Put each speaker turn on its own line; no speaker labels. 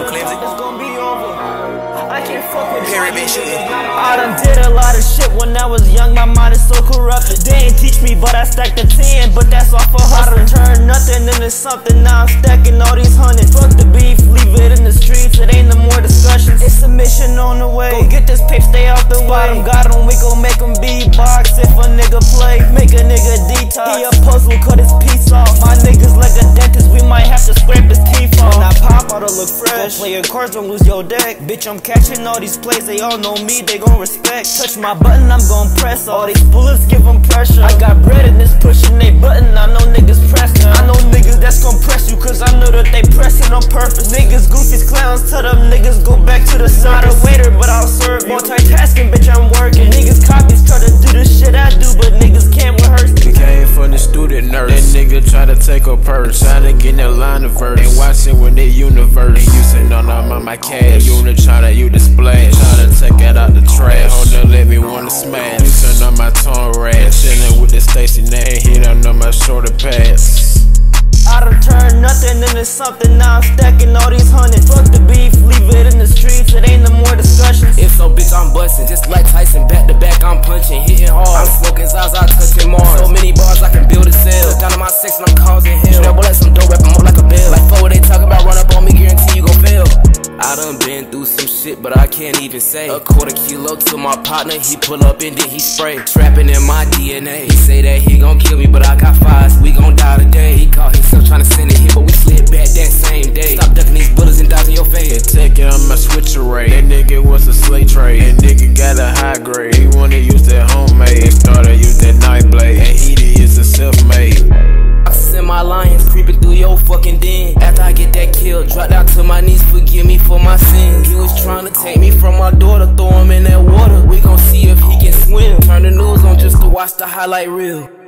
Clemsy.
It's gonna be over. I can't fuck with
Perry been shooting.
I done did a lot of shit when I was young, my mind is so corrupted. They ain't teach me, but I stacked a 10, but that's all for hustling. I done turned nothing into something, now I'm stacking all these hundreds. Fuck the beef, leave it in the streets, it ain't no more discussions. It's a mission on the way, go get this paper, stay out the way. Got him, we gon' make him beatbox if a nigga play. Make a nigga detox, he a puzzle, cut his piece off. My niggas like a dentist, we might have to scrape his teeth off. When I pop out, I look fresh. Go play your cards, don't lose your deck. Bitch, I'm catching all these plays, they all know me, they gon' respect. Touch my button, I'm gon' press. All these bullets give them pressure. I got bread in this pushing they button, I know niggas pressing. I know niggas that's gon' press you, cause I know that they pressing on purpose. Niggas goofies, clowns, tell them niggas go back to the sun. Not a waiter, but I'll serve you. Multitasking, bitch, I'm working. Niggas copies try to do the shit I do, but niggas can't rehearse.
We came from the student nurse. That nigga try to take a purse, trying to get in that line of verse. And watching with the universe. And you sitting on my cash. Unit tryna you display. Tryna take it out the trash. Hold up, let me wanna smash. You turn on my tongue rash. Chillin' with the Stacy name. He don't know my shoulder pads.
I done turned nothing into something, now I'm stacking all these hundreds. Fuck the beef, leave it in the streets, it ain't no more discussions.
If so, bitch, I'm bustin', just like Tyson, back to back, I'm punching, hitting hard. I'm smoking Zaza, touching Mars. So many bars, I can build a cell. Down to my sex and I'm causing hell. Treble like some dope, rapping more like a bell. Like forward, they talk about run up on me, guarantee you gon' fail. I done been through some shit, but I can't even say. A quarter kilo to my partner, he pull up and then he spray. Trapping in my DNA, he say that he gon' kill me, but I got five, so we gon' die today. He caught himself tryna send it here, but we slid back that same day. Stop ducking these bullets and dodging your face.
Yeah, taking on my switch array. That nigga was a slave trade. That nigga got a high grade. He wanna use that homemade. Started use that knife blade. And he is a self-made.
I send my lions creeping through your fucking den. After I get that kill, drop down to my knees, forgive me for my sins. He was trying to take me from my daughter, throw him in that water. We gon' see if he can swim. Turn the news on just to watch the highlight reel.